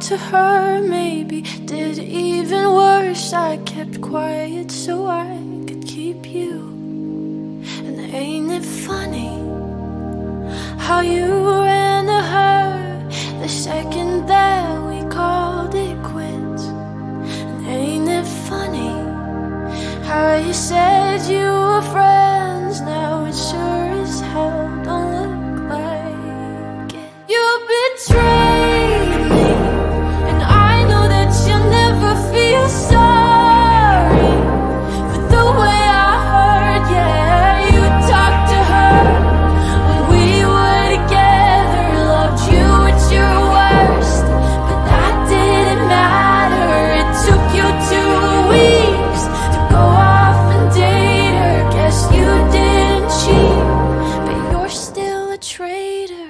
to her, maybe did even worse. I kept quiet so I could keep you. And ain't it funny how you ran to her the second that we called it quits? And ain't it funny how you said you were friends, now it sure as hell don't look like it. You betrayed me, and I know that you'll never feel sorry for the way I hurt. Yeah, you talked to her when we were together, loved you at your worst, but that didn't matter. It took you 2 weeks to go off and date her. Guess you didn't cheat, but you're still a traitor.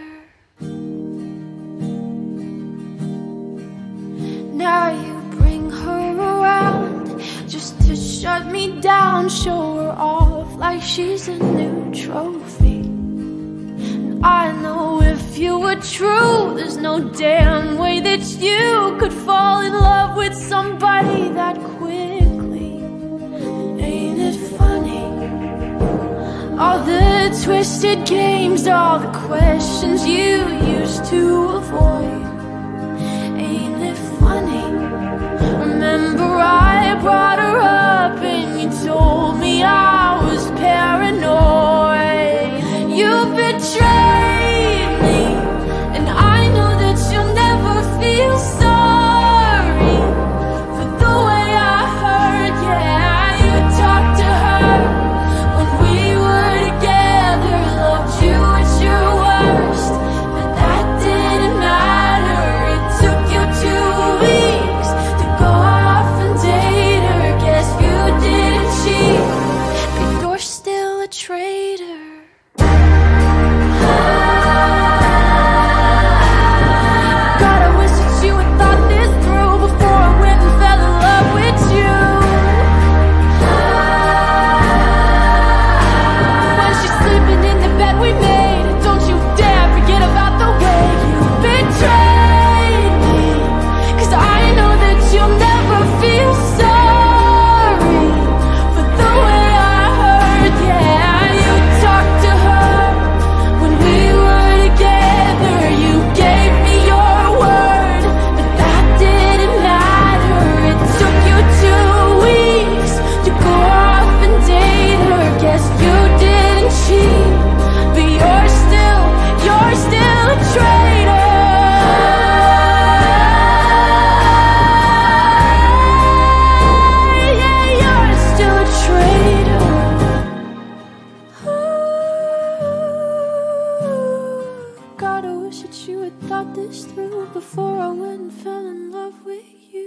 Now you bring her around just to shut me down, show her off like she's a new trophy. And I know if you were true, there's no damn way that you could fall in love with somebody that quickly. Ain't it funny? All the twisted games, all the questions you used to avoid. Ain't it funny? Remember I brought her up and you told me I was paranoid. You betrayed me, and I know that you'll never feel sorry for the way I hurt. Yeah, you talked to her when we were together, loved you at your worst, but that didn't matter. It took you 2 weeks to go off and date her. Guess you didn't cheat, but you're still a traitor. God, I wish that you had thought this through before I went and fell in love with you. When she's sleeping in the bed we made, don't you dare forget about the way you betrayed me. 'Cause I know that you'll never feel sorry for the way I hurt. Yeah, you talked to her when we were together. You gave me your word, but that didn't matter. It took you 2 weeks to go off and date her. Guess you didn't cheat, but you're still a traitor. Yeah, you're still a traitor. God, I wish that you had thought this through before I went and fell in love with you.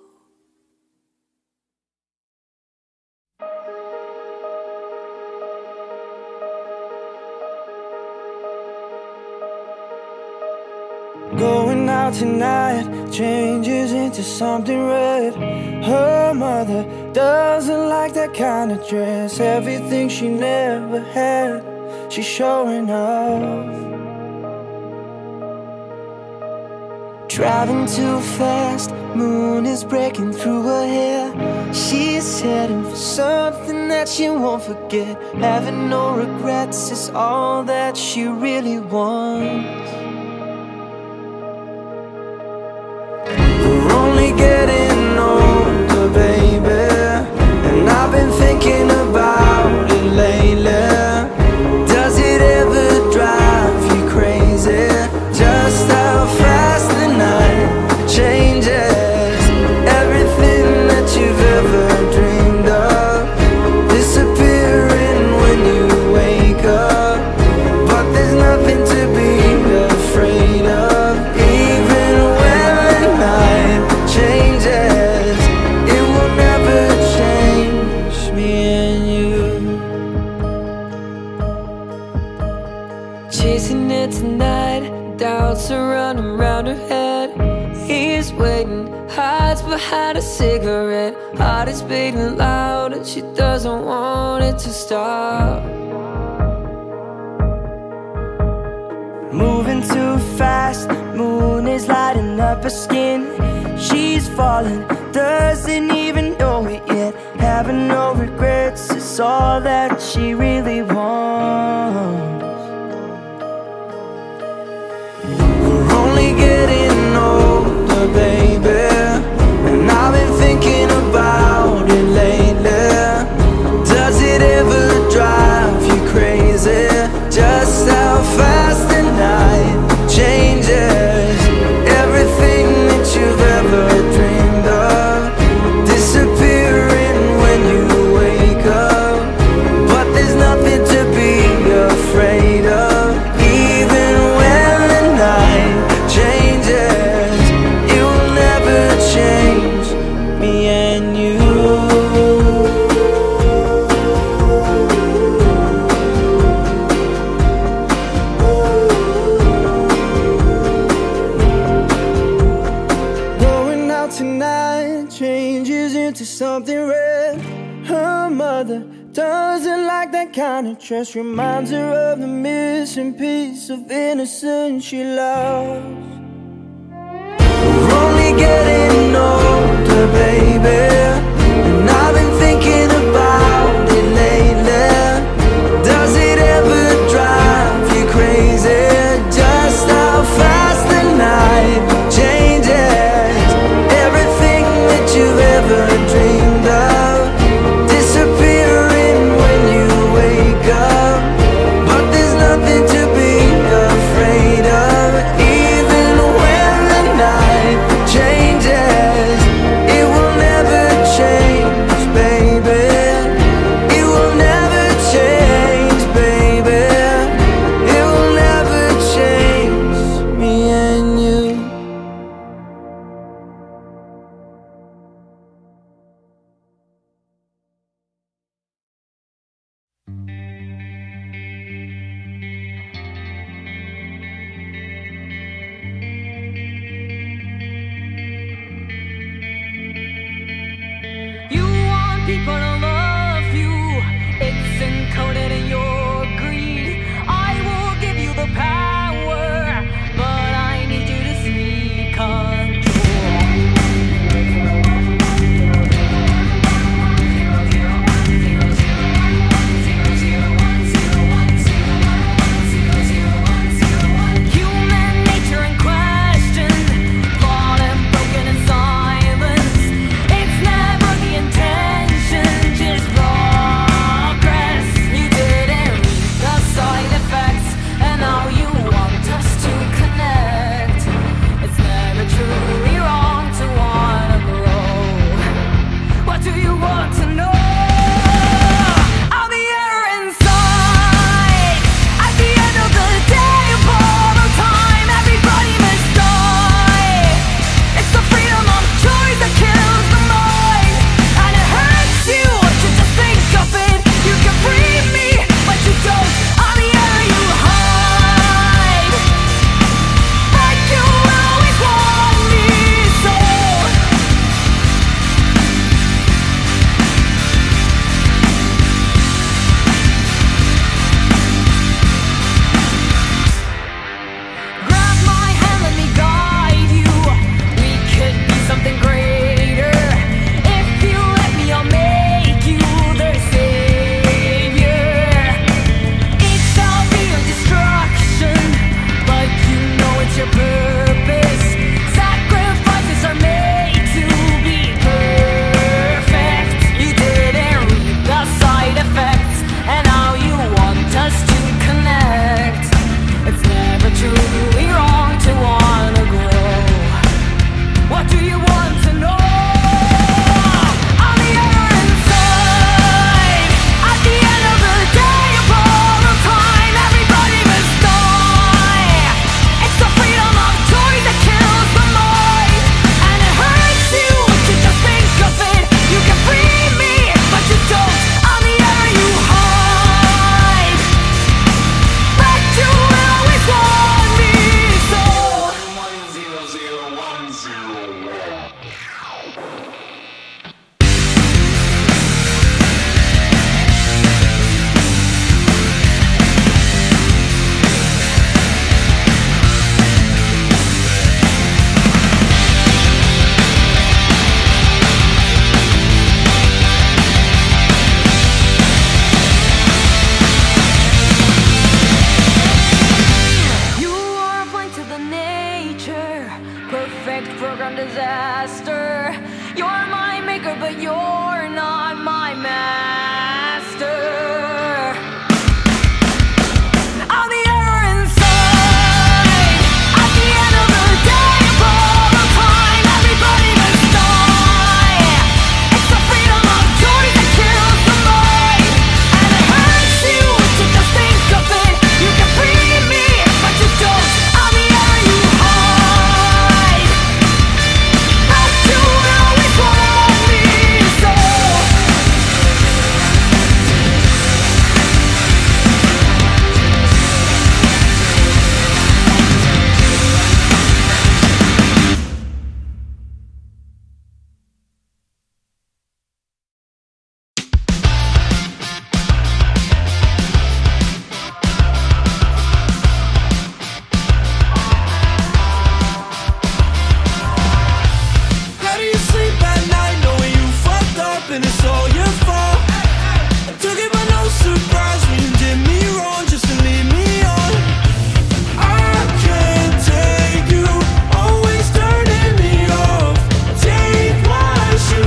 Going out tonight changes into something red. Her mother doesn't like that kind of dress. Everything she never had, she's showing off. Driving too fast, moon is breaking through her hair. She's heading for something that she won't forget. Having no regrets is all that she really wants. We're only getting older, baby, and I've been thinking about it lately. Does it ever drive you crazy? Just how fast the night changes. Everything that you've ever dreamed of disappearing when you wake up. But there's nothing to be afraid of. Even when the night changes, it will never change me and you. Chasing it tonight, doubts are running round her head. He's waiting, hides behind a cigarette. Heart is beating loud and she doesn't want it to stop. Moving too fast, moon is lighting up her skin. She's falling, doesn't even know it yet. Having no regrets is all that she really wants. We're only getting older, baby, and I've been thinking about it lately. Does it ever drive you crazy? Just how fast the night changes. Everything that you've ever dreamed of disappearing when you wake up. But there's nothing to be afraid of. Even when the night changes, it will never change me and you. Tonight changes into something red. Her mother doesn't like that kind of dress. Reminds her of the missing piece of innocence she lost. We're only getting older, baby, and I've been thinking about it lately. Does it ever drive you crazy? Just how fast the night changes. Everything that you've ever dreamed of disappearing when you wake up. But there's nothing to be afraid of. Even when the night changes, it will never change, baby. It will never change, baby. It will never change me and you. You want people to love you, it's encoded in your greed. I will give you the power, but I need you to sneak Human nature in question, flawed and broken in silence. It's never the intention, just progress. You didn't read the side effects, and now you want us to connect. It's never truly wrong to wanna grow. What do you want to know? On the air inside. At the end of the day, of all the time, everybody must die. It's the freedom of choice that kills the mind, and it hurts you to just think of it. You can free me, but you don't. On the air you hide, but you always want me so. Grab my hand, let me guide you. We could be something greater. If you let me, I'll make you their savior. It shall be your destruction, but you know it's your purpose. Sacrifices are made to be perfect. You didn't read the side effects, and now you want us to connect. It's never truly wrong to wanna grow. What do you want to know? On the other inside. At the end of the day, of all the time, everybody must die. It's the freedom of choice that kills the mind, and it hurts you to just think of it. You can free me, but you don't. On the air you hide, but you will always want me so. 10010. disaster. You're my maker, but you're not my master. I'm the error inside. At the end of the day, for all the time, everybody must die. It's the freedom of choice that kills the mind, and it hurts you to just think of it. You can free me, but you don't. I'm the error you hide, but you will always want me so. How do you sleep at night knowing you fucked up and it's all your fault? I took it by no surprise when you did me wrong just to leave me on. I can't take you always turning me off. Take what you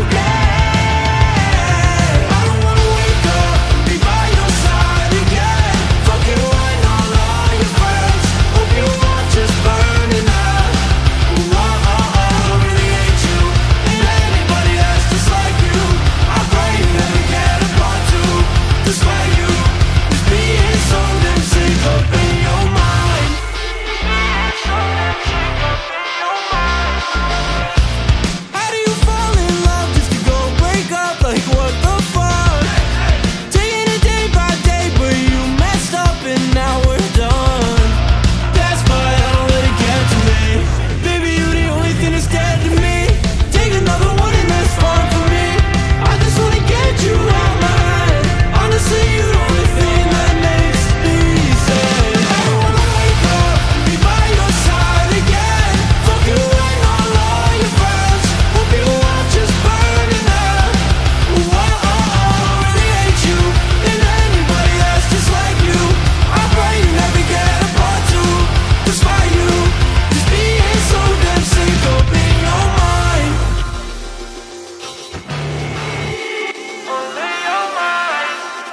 get. I don't wanna wake up and be by your side again. Fucking right on all your friends. Hope you are just burning up. Ooh, I really hate you and anybody that's just like you. I pray you never get a part two. Despite you just being so damn sick up in your mind. So damn sick up in your mind. How do you fall in love just to go break up? Like what the fuck? Taking it day by day, but you messed up and now we're done. That's why I don't let it get to me. Baby, you the only thing that's dead to me. Take another one and that's fine for me. I just wanna get you out my head. Honestly, you the only thing that makes me sad. I don't wanna wake up and be by your side again. Fucking right on all your friends. Hope you are just burning up. Ooh, I really hate you and anybody that's just like you. I pray you never get a part two. Despite you just being so damn sick up in your mind. Only your mind.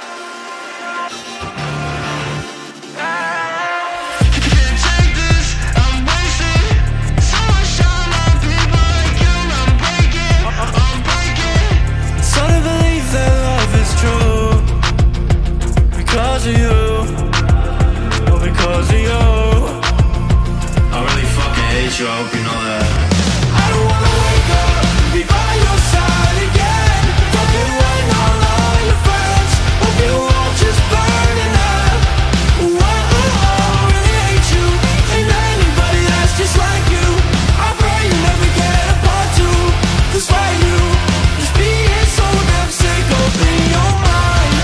Can't take this, I'm wasted. So much time on people like you. I'm breaking. Starting to believe that love is true because of you, or because of you. I really fucking hate you, I hope you know that. I don't wanna wake up and be by your side again. Fucking right on all your friends. Hope you all just burning up. Ooh, I really hate you and anybody that's just like you. I pray you never get a part two. Despite you just being so damn sick up in your mind.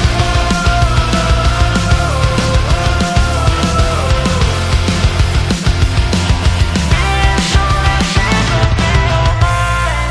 Being so damn sick up in your mind.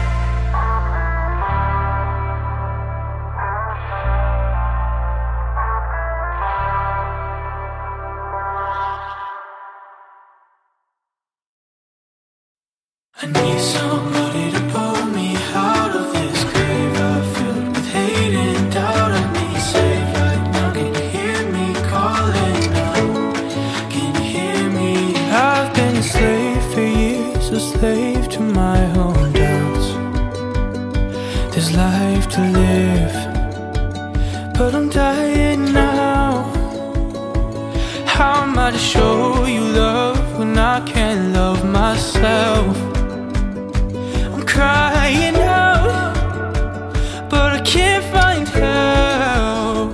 I need somebody to pull me out of this grave I filled with hate and doubt. I need save right now. Can you hear me calling out? Can you hear me? I've been a slave for years, a slave to my own doubts. There's life to live, but I'm dying now. How am I to show you love when I can't love myself? I'm crying out, but I can't find help.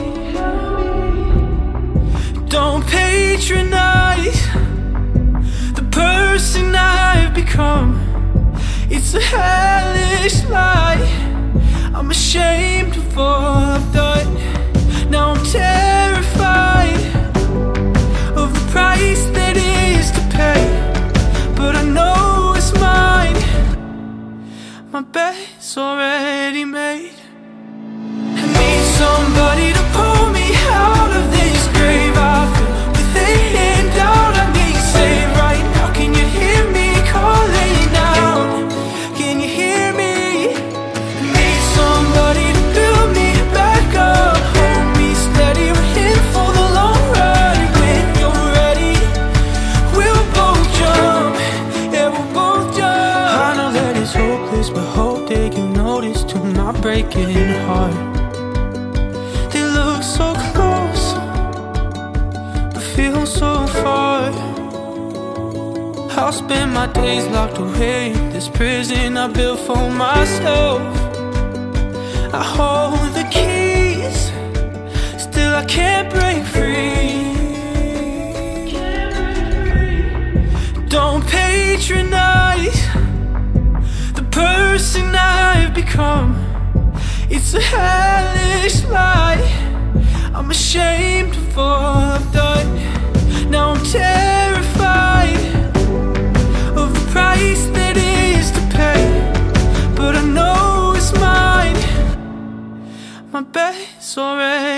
Don't patronize the person I've become. It's a hellish lie. I'm ashamed of all I've done. Now I'm terrified of the price that is to pay, but I know it's mine. My bed's already made. I need somebody to pull me out of this grave I feel with hate and doubt. I need saved right now. Can you hear me calling out? notice, but hope that you notice to my breaking heart. They look so close, but feel so far. I'll spend my days locked away in this prison I built for myself. I hold the keys, still I can't break free. Don't patronize the person I've become. It's a hellish lie. I'm ashamed of all I've done. Now I'm terrified of the price that is to pay, but I know it's mine. My bed's already